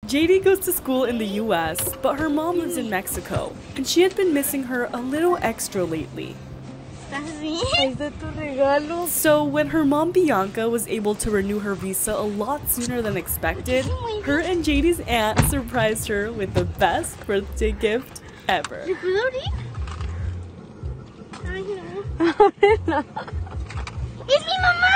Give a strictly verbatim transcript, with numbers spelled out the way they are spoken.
Jaidy goes to school in the U S, but her mom lives in Mexico, and she had been missing her a little extra lately. So when her mom Bianca was able to renew her visa a lot sooner than expected, her and Jaidy's aunt surprised her with the best birthday gift ever. ¡Es mi mamá!